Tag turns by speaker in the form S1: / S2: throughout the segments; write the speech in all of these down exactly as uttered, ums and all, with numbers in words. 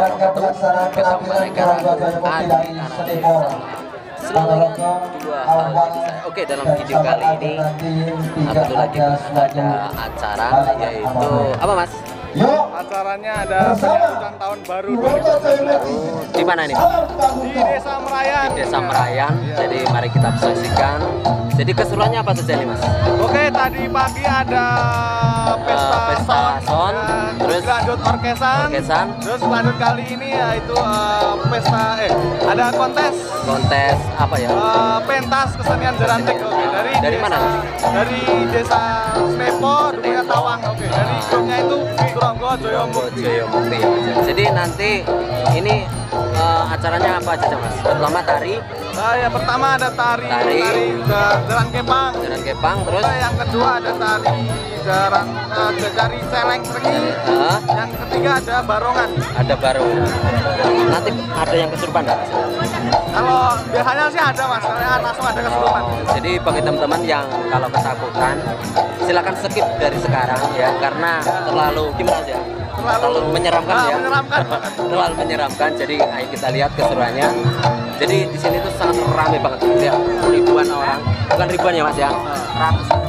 S1: wabarakatuh. Bersama mereka Adi Ananda. Selamat dua hal bagi saya. Oke, dalam video kali ini satu lagi Mas, ada acara yaitu apa Mas?
S2: Acaranya ada penyambutan tahun baru dua ribu sembilan belas.
S1: Di mana ini?
S2: Di Desa Merayan.
S1: Di Desa Merayan. Jadi mari kita saksikan. Jadi keseruannya apa saja nih Mas?
S2: Oke, tadi pagi ada pesta,
S1: Uh, pesta
S2: sound,
S1: sound,
S2: ya,
S1: terus
S2: lanjut orkesan,
S1: orkesan.
S2: terus lanjut kali ini yaitu uh, pesta eh ada kontes
S1: Kontes apa ya?
S2: uh, pentas kesenian Jerantik. Oke, dari
S1: Dari
S2: desa,
S1: mana?
S2: Dari Desa Snepo, Dunia Tawang. Oke, dari grupnya itu Turonggo Joyomukti.
S1: Joyomukti. Jadi nanti ini uh, acaranya apa aja Mas? Pertama tari,
S2: Nah, ya pertama ada tari,
S1: Tari.
S2: tari ja- jaran kepang.
S1: jalan kepang, terus
S2: Nah, yang kedua ada tari jaran uh, tari celeng segi.
S1: uh,
S2: Yang ketiga ada barongan.
S1: ada baru. Nanti ada yang kesurupan nggak Mas?
S2: Kalau biasanya sih ada mas, kalau langsung ada kesurupan.
S1: Oh, jadi bagi teman-teman yang kalau ketakutan, silakan skip dari sekarang ya, karena terlalu gimana sih ya? Terlalu menyeramkan
S2: Ah,
S1: ya.
S2: menyeramkan.
S1: Terlalu menyeramkan. Jadi ayo kita lihat keseruannya. Jadi di sini tuh sangat ramai banget ya, ribuan orang, bukan ribuan ya Mas ya, ratusan.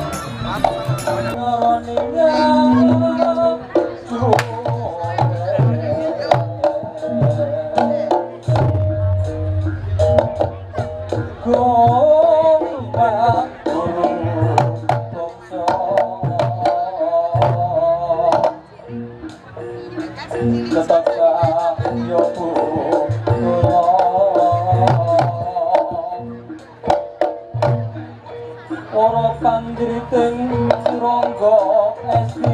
S3: Ora pandriting Turangga esti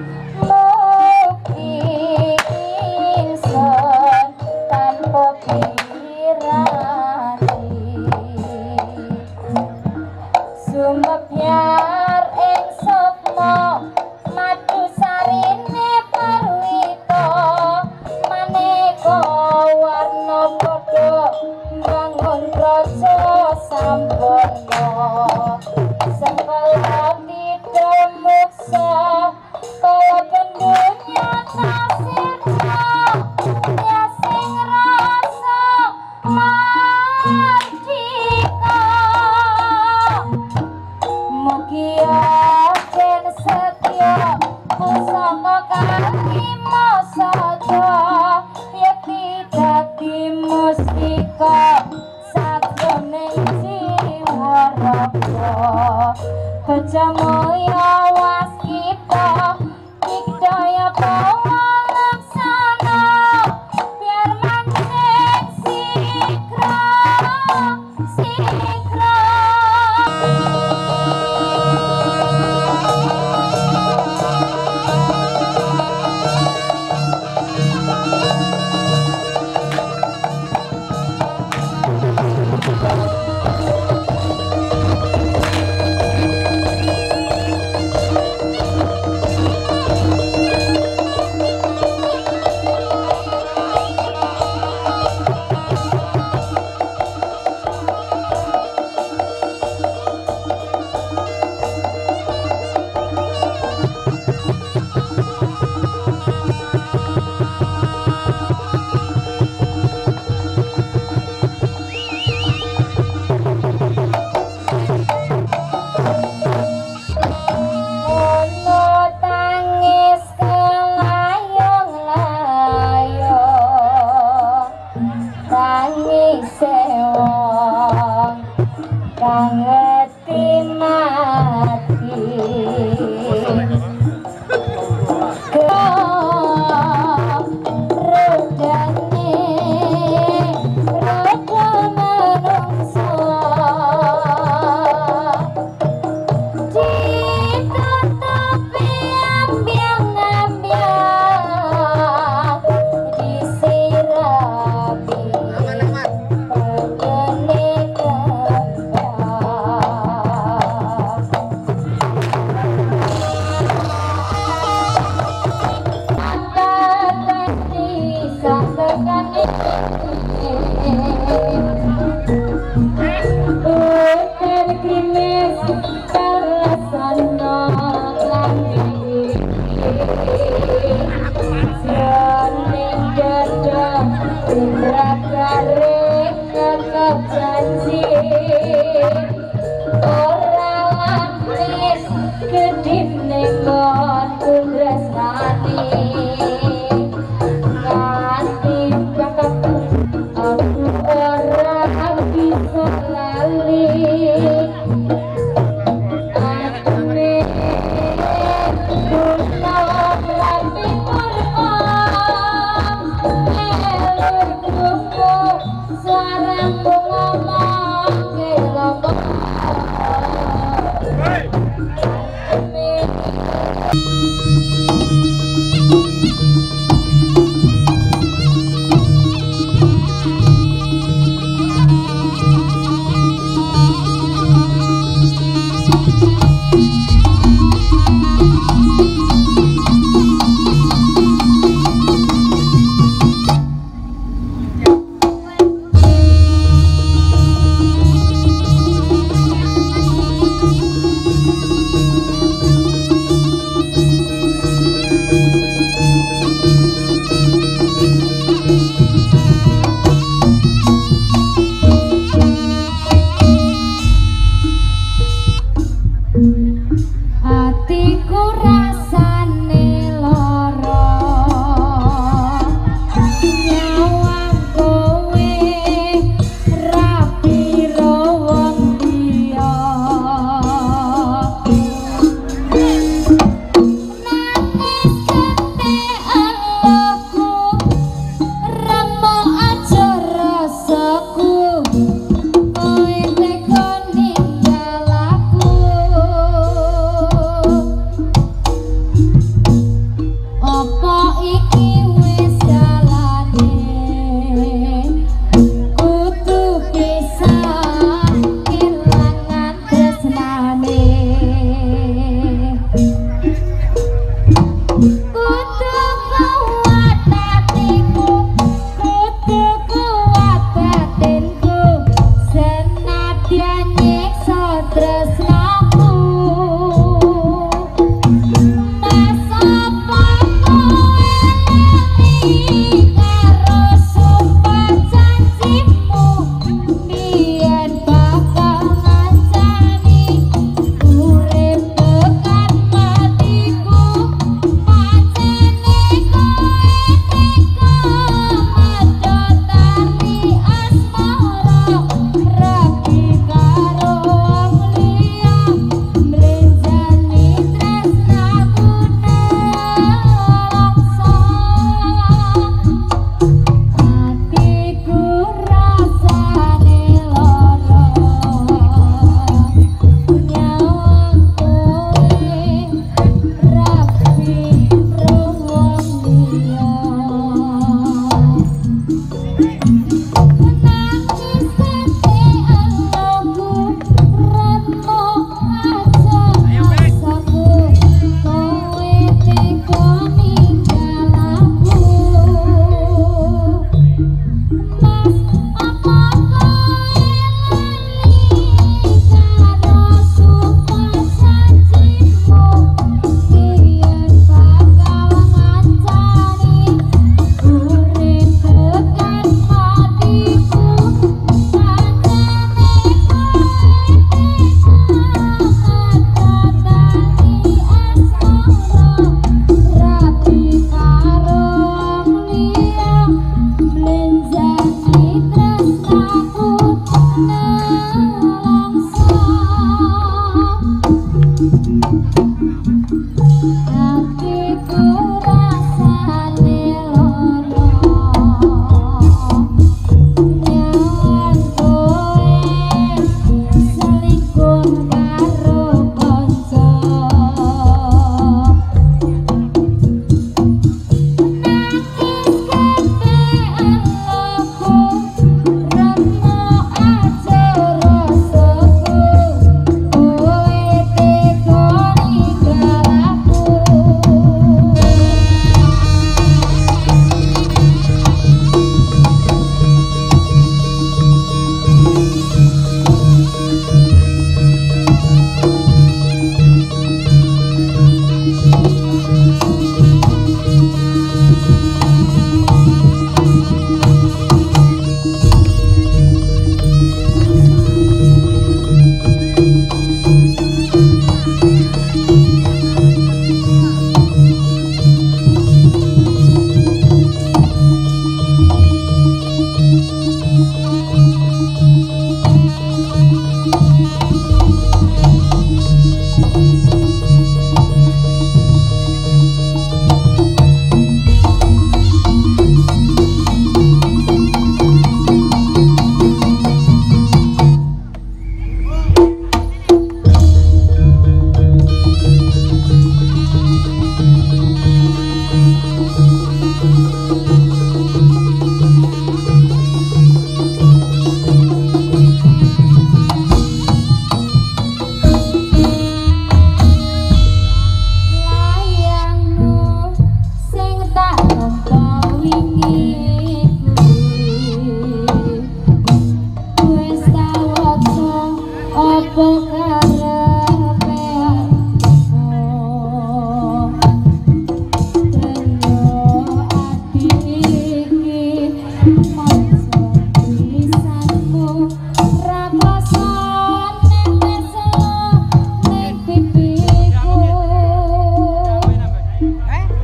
S4: mugi ingsun tanpa pirati sumebyar ing sukma madu sarine parwita maneka warna padha bangun raja sampurna sekolah tidak muksa kala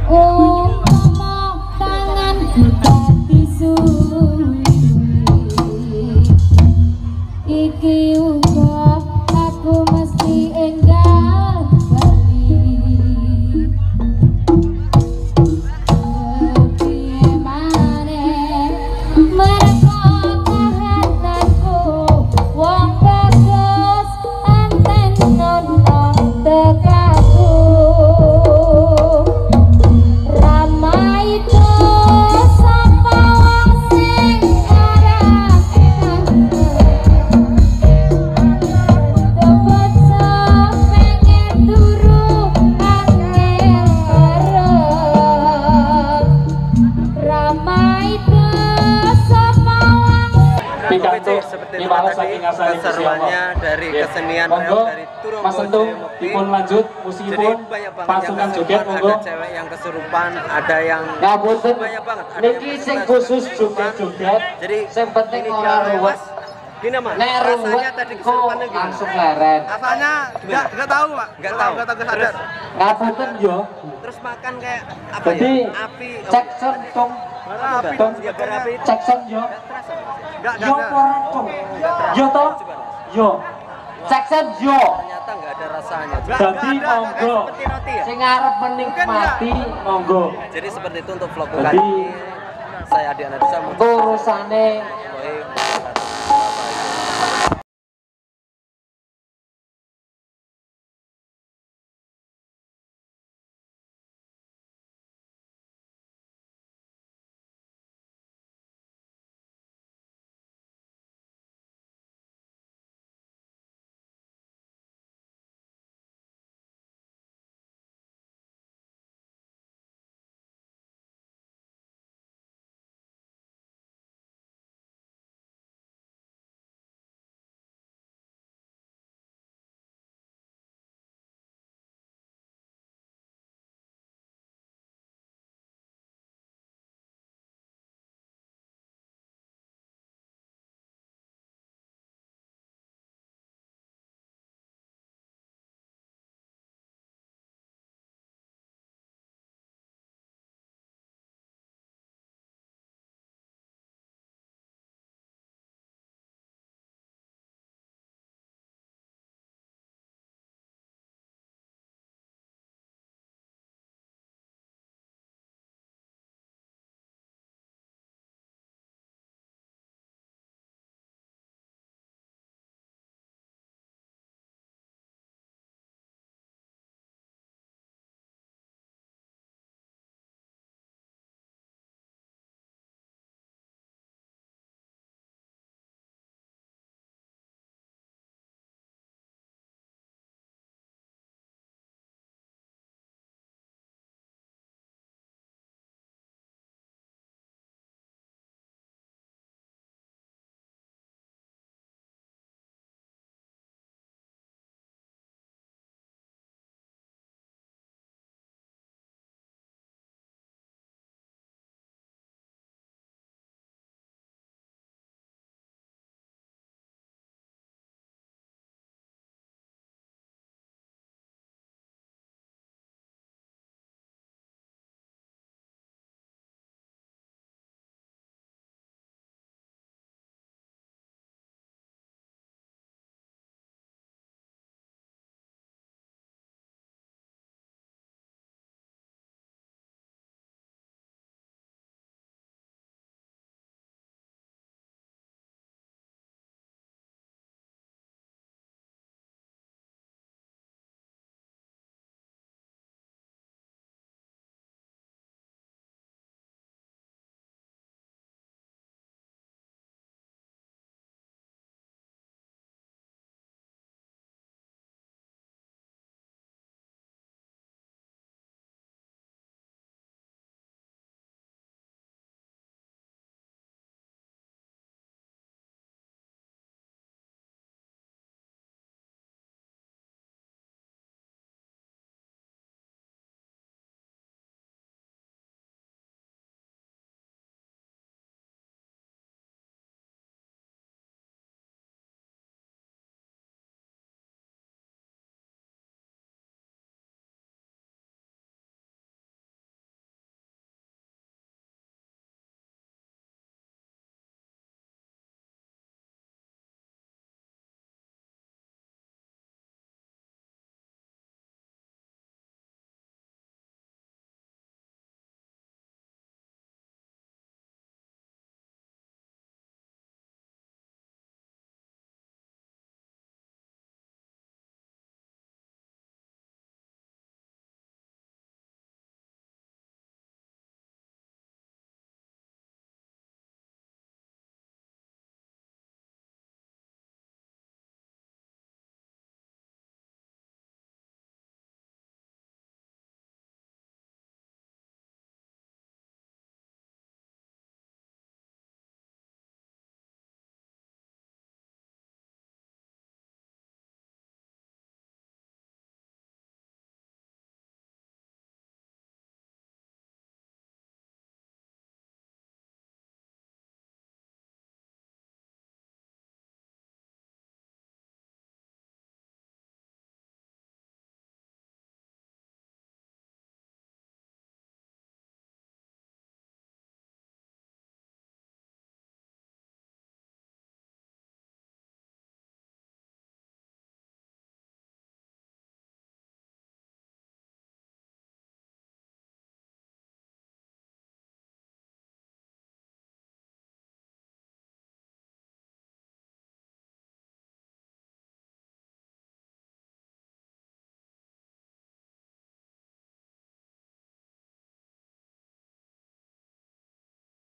S4: umpama tanganku dadi suwi iki uga aku mesti enggal bali piye maneh mergo kahananku wong bagus enten nono tekaku ramai itu sapa wong sing arep
S1: Oke, seperti itu tadi keseruannya dari kesenian reog dari Turonggo
S3: Mas Entung
S1: Jayamukti.
S3: dipun lanjut
S1: Jadi
S3: musikipun
S1: banyak banget yang
S3: pasukan joget
S1: kesurupan,
S3: monggo.
S1: ada cewek yang kesurupan, ada yang
S3: Ngapunten
S1: banyak banget. Ada
S3: niki
S1: yang
S3: sing
S1: kesurupan,
S3: khusus
S1: kesurupan.
S3: joget-joget.
S1: Jadi
S3: Sing penting
S1: ini
S3: ora
S1: dia
S3: ruwet.
S1: Mas. Gini mas,
S3: Nek
S1: rasanya
S3: ruwet
S1: tadi
S3: kok
S1: kesurupannya gimana?
S3: langsung leren.
S2: Rasanya nggak nggak tahu pak.
S1: Nggak tahu.
S2: Nggak tahu sadar.
S3: Ngapunten yo.
S1: Terus makan kayak apa
S3: Jadi
S1: ya? Api.
S3: cek son tung
S2: Mana api
S3: tung
S1: Ya berapi itu
S3: cek son yo.
S2: nggak
S3: Yo
S2: nggak.
S3: ora tung. Yo to. Yo. Cek son yo.
S1: ternyata nggak ada rasanya.
S2: Nggak,
S3: Jadi
S2: nggak ada.
S3: monggo.
S1: Seperti roti ya.
S3: Sing arep menikmati monggo.
S1: Jadi seperti itu untuk vlog
S3: Jadi-
S1: kali ini. Saya Adi Anadisa.
S3: Urusane
S1: Boy.